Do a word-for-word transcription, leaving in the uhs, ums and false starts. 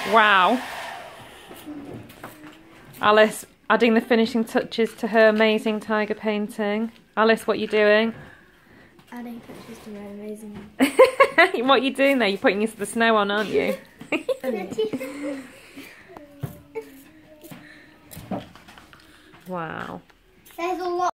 Wow. Alice adding the finishing touches to her amazing tiger painting. Alice, what are you doing? Adding touches to my amazing. What are you doing there? You're putting the snow on, aren't you? Wow. There's a lot.